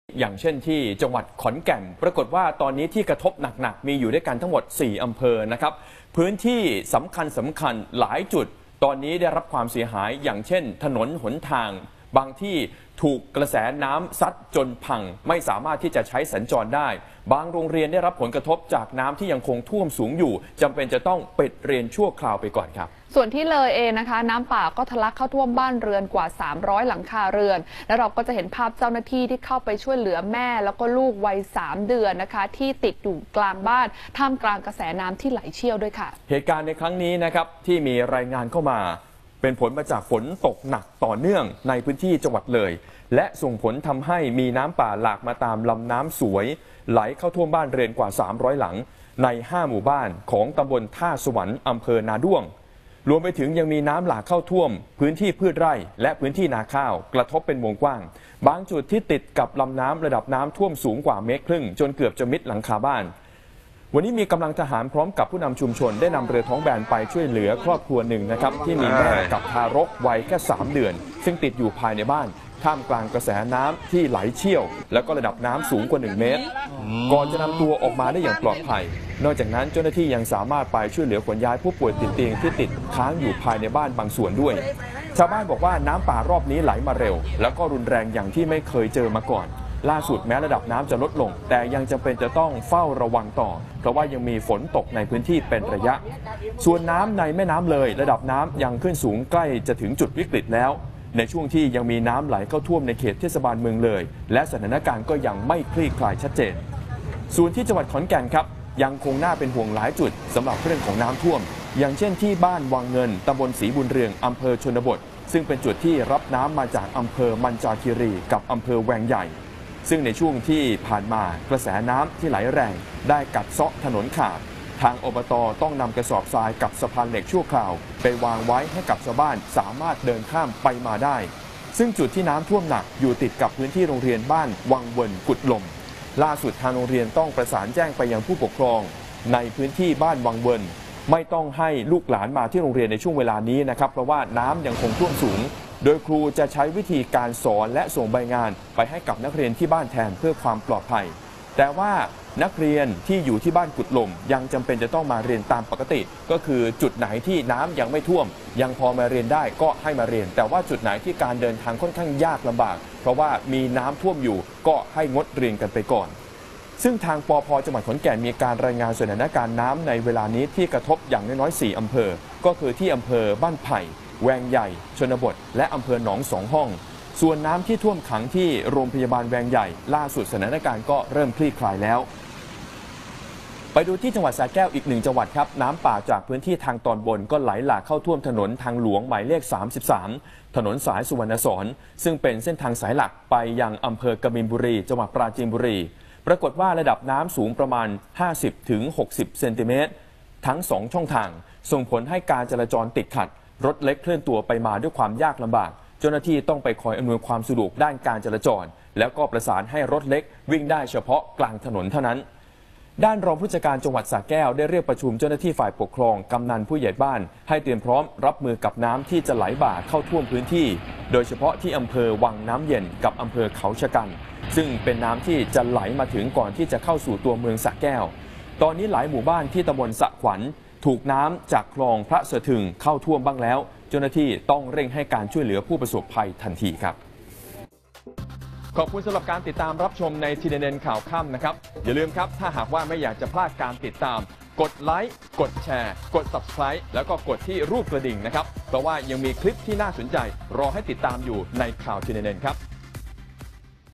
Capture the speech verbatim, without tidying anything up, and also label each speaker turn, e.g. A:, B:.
A: อย่างเช่นที่จังหวัดขอนแก่นปรากฏว่าตอนนี้ที่กระทบหนักๆมีอยู่ด้วยกันทั้งหมดสี่อำเภอนะครับพื้นที่สำคัญสำคัญหลายจุดตอนนี้ได้รับความเสียหายอย่างเช่นถนนหนทางบางที่ถูกกระแสน้ำซัดจนพังไม่สามารถที่จะใช้สัญจรได้บางโรงเรียนได้รับผลกระทบจากน้ำที่ยังคงท่วมสูงอยู่จำเป็นจะต้องปิดเรียนชั่วคราวไปก่อนครับ
B: ส่วนที่เลยเองนะคะน้ำป่าก็ทะลักเข้าท่วมบ้านเรือนกว่าสามร้อยหลังคาเรือนและเราก็จะเห็นภาพเจ้าหน้าที่ที่เข้าไปช่วยเหลือแม่แล้วก็ลูกวัยสามเดือนนะคะที่ติดอยู่กลางบ้านท่ามกลางกระแสน้ำที่ไหลเชี่ยวด้วยค่ะ
A: เหตุการณ์ในครั้งนี้นะครับที่มีรายงานเข้ามาเป็นผลมาจากฝนตกหนักต่อเนื่องในพื้นที่จังหวัดเลยและส่งผลทำให้มีน้ำป่าหลากมาตามลำน้ำสวยไหลเข้าท่วมบ้านเรือนกว่าสามร้อยหลังในห้าหมู่บ้านของตำบลท่าสวรรค์อำเภอนาด้วงรวมไปถึงยังมีน้ำหลากเข้าท่วมพื้นที่พืชไร่และพื้นที่นาข้าวกระทบเป็นวงกว้างบางจุดที่ติดกับลำน้ำระดับน้ำท่วมสูงกว่าเมตรครึ่งจนเกือบจะมิดหลังคาบ้านวันนี้มีกำลังทหารพร้อมกับผู้นำชุมชนได้นำเรือท้องแบนไปช่วยเหลือครอบครัวหนึ่งนะครับที่มีแม่กับทารกวัยแค่สามเดือนซึ่งติดอยู่ภายในบ้านท่ามกลางกระแสน้ำที่ไหลเชี่ยวแล้วก็ระดับน้ำสูงกว่าหนึ่งเมตรก่อนจะนำตัวออกมาได้อย่างปลอดภัยนอกจากนั้นเจ้าหน้าที่ยังสามารถไปช่วยเหลือขนย้ายผู้ป่วยติดเตียงที่ติดค้างอยู่ภายในบ้านบางส่วนด้วยชาวบ้านบอกว่าน้ำป่ารอบนี้ไหลมาเร็วแล้วก็รุนแรงอย่างที่ไม่เคยเจอมาก่อนล่าสุดแม้ระดับน้ำจะลดลงแต่ยังจำเป็นจะต้องเฝ้าระวังต่อเพราะว่ายังมีฝนตกในพื้นที่เป็นระยะส่วนน้ำในแม่น้ำเลยระดับน้ำยังขึ้นสูงใกล้จะถึงจุดวิกฤตแล้วในช่วงที่ยังมีน้ำไหลเข้าท่วมในเขตเทศบาลเมืองเลยและสถานการณ์ก็ยังไม่คลี่คลายชัดเจนส่วนที่จังหวัดขอนแก่นครับยังคงน่าเป็นห่วงหลายจุดสำหรับเรื่องของน้ำท่วมอย่างเช่นที่บ้านวังเงินตำบลศรีบุญเรืองอำเภอชนบทซึ่งเป็นจุดที่รับน้ำมาจากอำเภอมันจาคีรีกับอำเภอแวงใหญ่ซึ่งในช่วงที่ผ่านมากระแสน้ำที่ไหลแรงได้กัดเซาะถนนขาดทางอบต.ต้องนำกระสอบทรายกับสะพานเหล็กชั่วคราวไปวางไว้ให้กับชาวบ้านสามารถเดินข้ามไปมาได้ซึ่งจุดที่น้ำท่วมหนักอยู่ติดกับพื้นที่โรงเรียนบ้านวังเวินกุดลมล่าสุดทางโรงเรียนต้องประสานแจ้งไปยังผู้ปกครองในพื้นที่บ้านวังเวินไม่ต้องให้ลูกหลานมาที่โรงเรียนในช่วงเวลานี้นะครับเพราะว่าน้ำยังคงท่วมสูงโดยครูจะใช้วิธีการสอนและส่งใบงานไปให้กับนักเรียนที่บ้านแทนเพื่อความปลอดภัยแต่ว่านักเรียนที่อยู่ที่บ้านกุดลมยังจำเป็นจะต้องมาเรียนตามปกติก็คือจุดไหนที่น้ำยังไม่ท่วมยังพอมาเรียนได้ก็ให้มาเรียนแต่ว่าจุดไหนที่การเดินทางค่อนข้างยากลำบากเพราะว่ามีน้ำท่วมอยู่ก็ให้งดเรียนกันไปก่อนซึ่งทางปภ.จังหวัดขอนแก่นมีการรายงานสถานการณ์น้ำในเวลานี้ที่กระทบอย่างน้อยๆสี่อำเภอก็คือที่อำเภอบ้านไผ่แวงใหญ่ชนบทและอำเภอหนองสองห้องส่วนน้ำที่ท่วมขังที่โรงพยาบาลแวงใหญ่ล่าสุดสถานการณ์ก็เริ่มคลี่คลายแล้วไปดูที่จังหวัดสระแก้วอีกหนึ่งจังหวัดครับน้ำป่าจากพื้นที่ทางตอนบนก็ไหลหลากเข้าท่วมถนนทางหลวงหมายเลขสามสิบสามถนนสายสุวรรณสอนซึ่งเป็นเส้นทางสายหลักไปยังอำเภอกบินบุรีจังหวัดปราจีนบุรีปรากฏว่าระดับน้ำสูงประมาณ ห้าสิบถึงหกสิบ เซนติเมตรทั้งสองช่องทางส่งผลให้การจราจรติดขัดรถเล็กเคลื่อนตัวไปมาด้วยความยากลำบากเจ้าหน้าที่ต้องไปคอยอำนวยความสะดวกด้านการจราจรแล้วก็ประสานให้รถเล็กวิ่งได้เฉพาะกลางถนนเท่านั้นด้านรองผู้จัดการจังหวัดสระแก้วได้เรียกประชุมเจ้าหน้าที่ฝ่ายปกครองกำนันผู้ใหญ่บ้านให้เตรียมพร้อมรับมือกับน้ำที่จะไหลบ่าเข้าท่วมพื้นที่โดยเฉพาะที่อำเภอวังน้ำเย็นกับอำเภอเขาชะกันซึ่งเป็นน้ำที่จะไหลมาถึงก่อนที่จะเข้าสู่ตัวเมืองสระแก้วตอนนี้หลายหมู่บ้านที่ตำบลสระขวัญถูกน้ำจากคลองพระเสถึงเข้าท่วมบ้างแล้วเจ้าหน้าที่ต้องเร่งให้การช่วยเหลือผู้ประสบภัยทันทีครับขอบคุณสำหรับการติดตามรับชมใน ที เอ็น เอ็น ข่าวค่ำนะครับอย่าลืมครับถ้าหากว่าไม่อยากจะพลาดการติดตามกดไลค์กดแชร์กด ซับสไครบ์ แล้วก็กดที่รูปกระดิ่งนะครับเพราะว่ายังมีคลิปที่น่าสนใจรอให้ติดตามอยู่ในข่าว ที เอ็น เอ็น ครับ